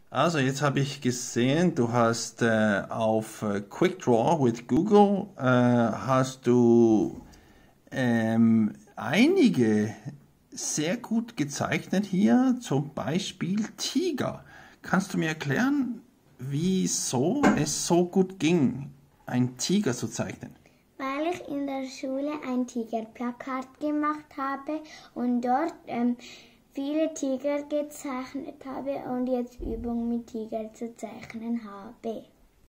Also jetzt habe ich gesehen, du hast auf Quick Draw with Google hast du einige sehr gut gezeichnet hier, zum Beispiel Tiger. Kannst du mir erklären, wieso es so gut ging, einen Tiger zu zeichnen? Weil ich in der Schule ein Tigerplakat gemacht habe und dort viele Tiger gezeichnet habe und jetzt Übung mit Tiger zu zeichnen habe.